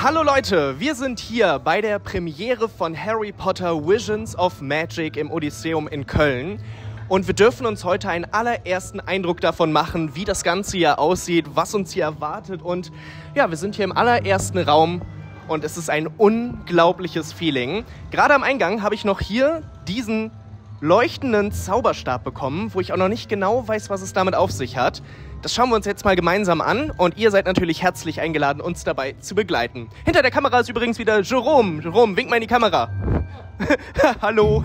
Hallo Leute, wir sind hier bei der Premiere von Harry Potter Visions of Magic im Odysseum in Köln. Und wir dürfen uns heute einen allerersten Eindruck davon machen, wie das Ganze hier aussieht, was uns hier erwartet. Und ja, wir sind hier im allerersten Raum und es ist ein unglaubliches Feeling. Gerade am Eingang habe ich noch hier diesen leuchtenden Zauberstab bekommen, wo ich auch noch nicht genau weiß, was es damit auf sich hat. Das schauen wir uns jetzt mal gemeinsam an und ihr seid natürlich herzlich eingeladen, uns dabei zu begleiten. Hinter der Kamera ist übrigens wieder Jerome. Jerome, wink mal in die Kamera. Hallo.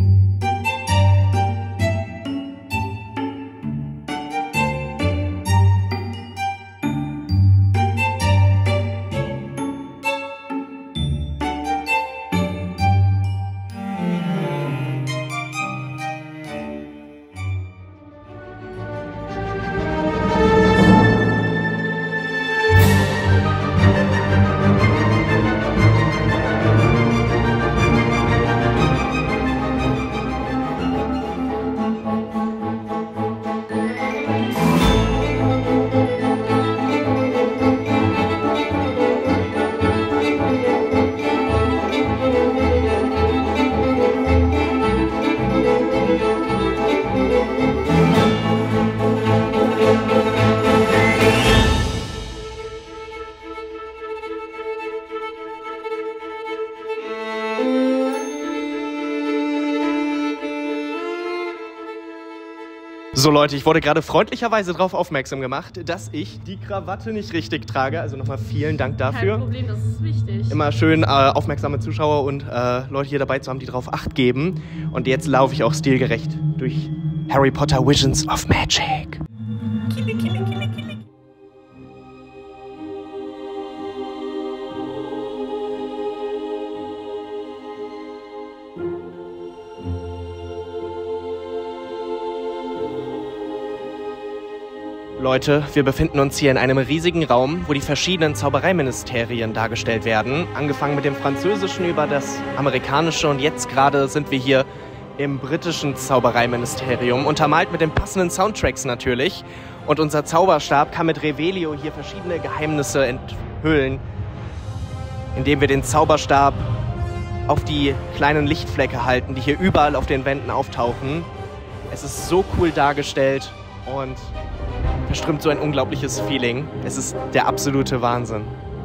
So Leute, ich wurde gerade freundlicherweise darauf aufmerksam gemacht, dass ich die Krawatte nicht richtig trage. Also nochmal vielen Dank dafür. Kein Problem, das ist wichtig. Immer schön aufmerksame Zuschauer und Leute hier dabei zu haben, die darauf Acht geben. Und jetzt laufe ich auch stilgerecht durch Harry Potter Visions of Magic. Leute, wir befinden uns hier in einem riesigen Raum, wo die verschiedenen Zaubereiministerien dargestellt werden. Angefangen mit dem französischen über das amerikanische und jetzt gerade sind wir hier im britischen Zaubereiministerium, untermalt mit den passenden Soundtracks natürlich. Und unser Zauberstab kann mit Revelio hier verschiedene Geheimnisse enthüllen, indem wir den Zauberstab auf die kleinen Lichtflecke halten, die hier überall auf den Wänden auftauchen. Es ist so cool dargestellt und verströmt so ein unglaubliches Feeling. Es ist der absolute Wahnsinn.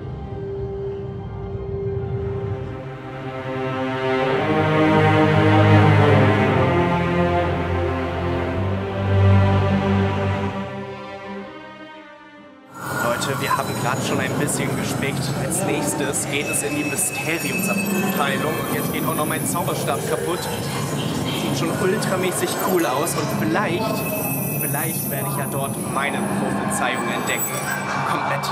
Leute, wir haben gerade schon ein bisschen gespickt. Als nächstes geht es in die Mysteriumsabteilung. Und jetzt geht auch noch mein Zauberstab kaputt. Sieht schon ultramäßig cool aus und Vielleicht werde ich ja dort meine Prophezeiung entdecken. Komplett.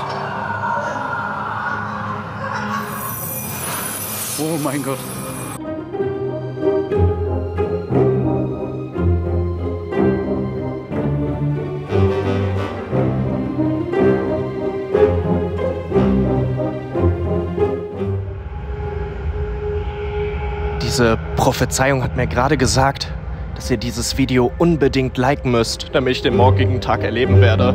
Oh mein Gott. Diese Prophezeiung hat mir gerade gesagt, dass ihr dieses Video unbedingt liken müsst, damit ich den morgigen Tag erleben werde.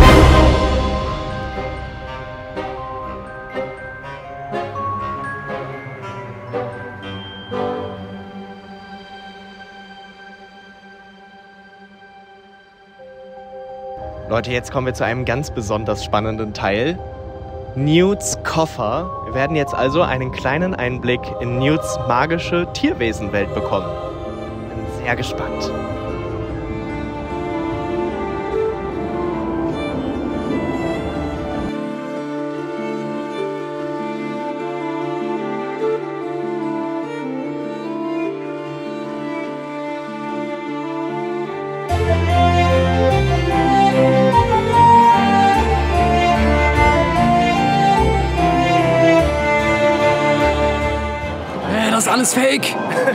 Leute, jetzt kommen wir zu einem ganz besonders spannenden Teil. Newts Koffer. Wir werden jetzt also einen kleinen Einblick in Newts magische Tierwesenwelt bekommen. Sehr gespannt. Das ist alles fake.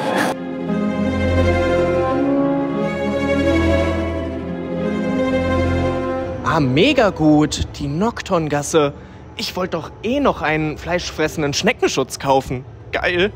Ah, mega gut. Die Nocturngasse. Ich wollte doch eh noch einen fleischfressenden Schneckenschutz kaufen. Geil.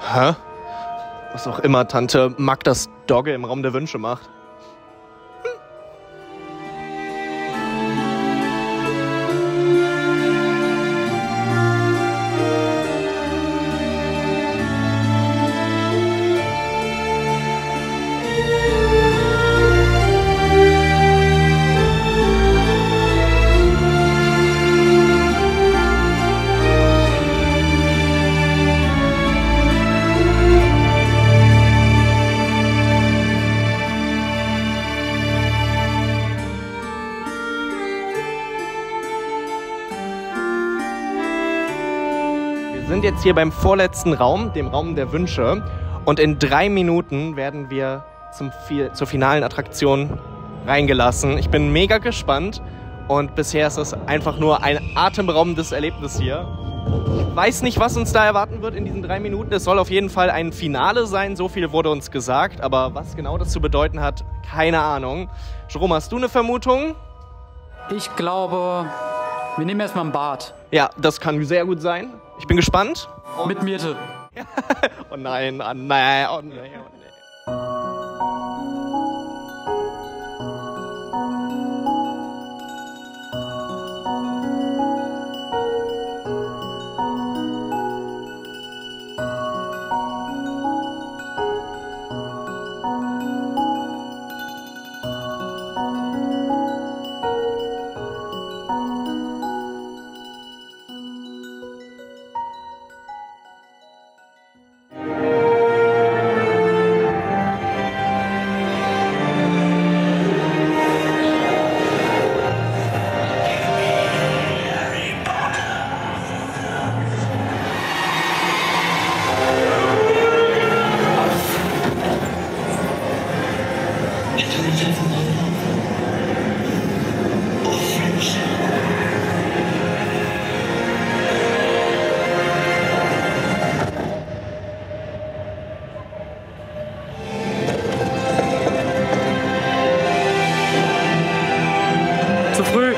Hä? Was auch immer Tante Magdas Dogge im Raum der Wünsche macht. Wir sind jetzt hier beim vorletzten Raum, dem Raum der Wünsche. Und in 3 Minuten werden wir zur finalen Attraktion reingelassen. Ich bin mega gespannt und bisher ist es einfach nur ein atemberaubendes Erlebnis hier. Ich weiß nicht, was uns da erwarten wird in diesen 3 Minuten. Es soll auf jeden Fall ein Finale sein, so viel wurde uns gesagt. Aber was genau das zu bedeuten hat, keine Ahnung. Jerome, hast du eine Vermutung? Ich glaube, wir nehmen erstmal ein Bad. Ja, das kann sehr gut sein. Ich bin gespannt. Mit Myrte. Oh nein, oh nein, oh nein, oh nein. Zu früh.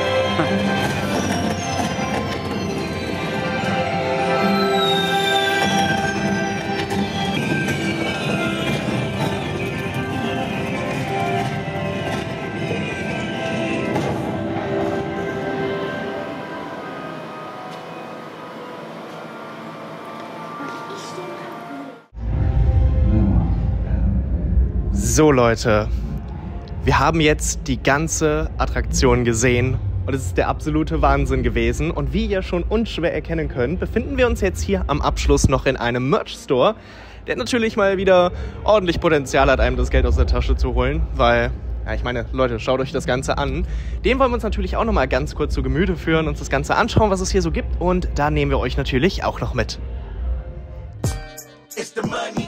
So Leute, wir haben jetzt die ganze Attraktion gesehen und es ist der absolute Wahnsinn gewesen. Und wie ihr schon unschwer erkennen könnt, befinden wir uns jetzt hier am Abschluss noch in einem Merch-Store, der natürlich mal wieder ordentlich Potenzial hat, einem das Geld aus der Tasche zu holen, weil, ja, ich meine, Leute, schaut euch das Ganze an. Dem wollen wir uns natürlich auch noch mal ganz kurz zu Gemüte führen, uns das Ganze anschauen, was es hier so gibt, und da nehmen wir euch natürlich auch noch mit. It's the money.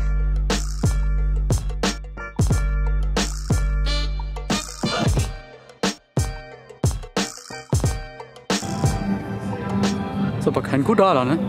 Ist aber kein Kudala, ne?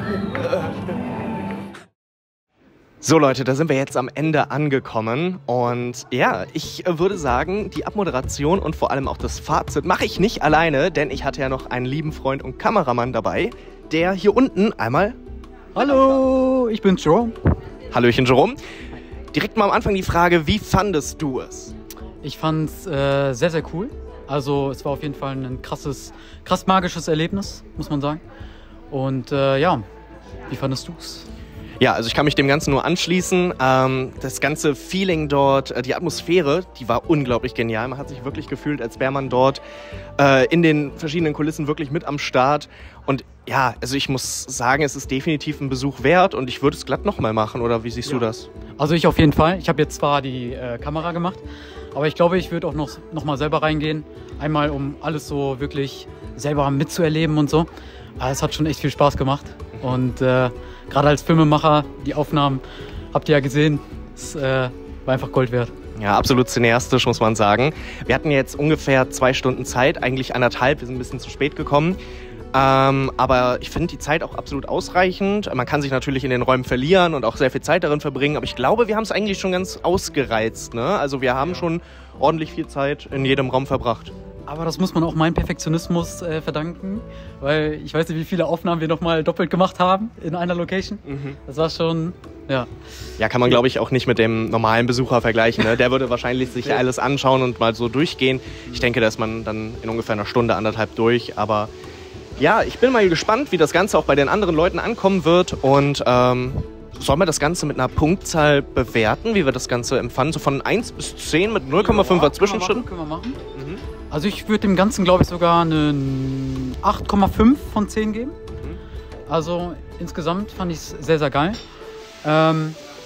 So Leute, da sind wir jetzt am Ende angekommen und ja, ich würde sagen, die Abmoderation und vor allem auch das Fazit mache ich nicht alleine, denn ich hatte ja noch einen lieben Freund und Kameramann dabei, der hier unten einmal... Hallo, ich bin's, Jerome. Hallöchen, Jerome. Direkt mal am Anfang die Frage, wie fandest du es? Ich fand's sehr, sehr cool. Also es war auf jeden Fall ein krass magisches Erlebnis, muss man sagen. Und ja, wie fandest du's? Ja, also ich kann mich dem Ganzen nur anschließen. Das ganze Feeling dort, die Atmosphäre, die war unglaublich genial. Man hat sich wirklich gefühlt, als wäre man dort in den verschiedenen Kulissen wirklich mit am Start. Und ja, also ich muss sagen, es ist definitiv ein Besuch wert und ich würde es glatt nochmal machen, oder wie siehst du das? Also ich auf jeden Fall. Ich habe jetzt zwar die Kamera gemacht, aber ich glaube, ich würde auch noch mal selber reingehen. Einmal, um alles so wirklich selber mitzuerleben und so. Aber es hat schon echt viel Spaß gemacht. Und gerade als Filmemacher, die Aufnahmen habt ihr ja gesehen, es war einfach Gold wert. Ja, absolut cineastisch, muss man sagen. Wir hatten jetzt ungefähr 2 Stunden Zeit, eigentlich 1,5, wir sind ein bisschen zu spät gekommen. Aber ich finde die Zeit auch absolut ausreichend. Man kann sich natürlich in den Räumen verlieren und auch sehr viel Zeit darin verbringen, aber ich glaube, wir haben es eigentlich schon ganz ausgereizt, ne? Also wir haben schon ordentlich viel Zeit in jedem Raum verbracht. Aber das muss man auch meinem Perfektionismus verdanken, weil ich weiß nicht, wie viele Aufnahmen wir nochmal doppelt gemacht haben in einer Location. Das war schon, ja. Ja, kann man, glaube ich, auch nicht mit dem normalen Besucher vergleichen. Ne? Der würde wahrscheinlich sich alles anschauen und mal so durchgehen. Ich denke, da ist man dann in ungefähr einer Stunde, anderthalb durch. Aber ja, ich bin mal gespannt, wie das Ganze auch bei den anderen Leuten ankommen wird. Und sollen wir das Ganze mit einer Punktzahl bewerten, wie wir das Ganze empfanden? So von 1 bis 10 mit 0,5er Zwischenschritt? Können wir machen. Also ich würde dem Ganzen, glaube ich, sogar eine 8,5 von 10 geben. Also insgesamt fand ich es sehr, sehr geil. Ja,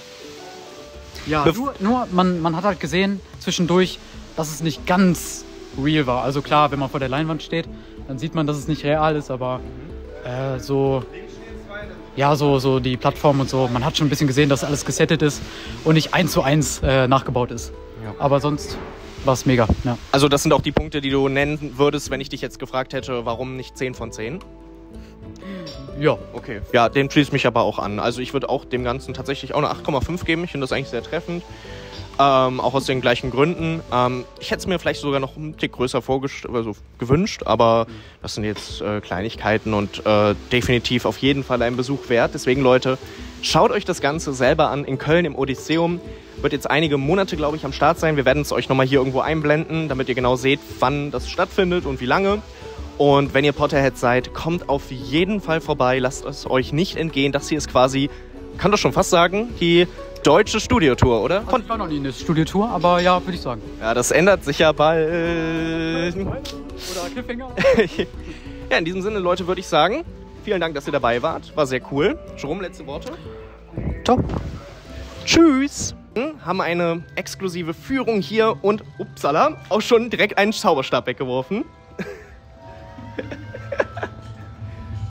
nur man hat halt gesehen zwischendurch, dass es nicht ganz real war. Also klar, wenn man vor der Leinwand steht, dann sieht man, dass es nicht real ist, aber so die Plattform und so, man hat schon ein bisschen gesehen, dass alles gesettet ist und nicht 1:1 nachgebaut ist. Ja. Aber sonst war es mega. Ja. Also das sind auch die Punkte, die du nennen würdest, wenn ich dich jetzt gefragt hätte, warum nicht 10 von 10? Ja. Okay. Ja, dem schließe ich mich aber auch an. Also ich würde auch dem Ganzen tatsächlich auch eine 8,5 geben. Ich finde das eigentlich sehr treffend. Auch aus den gleichen Gründen. Ich hätte es mir vielleicht sogar noch einen Tick größer gewünscht, aber das sind jetzt Kleinigkeiten und definitiv auf jeden Fall einen Besuch wert. Deswegen, Leute, schaut euch das Ganze selber an in Köln im Odysseum. Wird jetzt einige Monate, glaube ich, am Start sein. Wir werden es euch nochmal hier irgendwo einblenden, damit ihr genau seht, wann das stattfindet und wie lange. Und wenn ihr Potterheads seid, kommt auf jeden Fall vorbei. Lasst es euch nicht entgehen. Das hier ist quasi, kann das schon fast sagen, die deutsche Studiotour, oder? Also ich war noch nie in der Studiotour, aber ja, würde ich sagen. Ja, das ändert sich ja bald. Oder Cliffhanger. Ja, in diesem Sinne, Leute, würde ich sagen, vielen Dank, dass ihr dabei wart. War sehr cool. Jerome, letzte Worte? Top. Tschüss. Haben eine exklusive Führung hier und, upsala, auch schon direkt einen Zauberstab weggeworfen.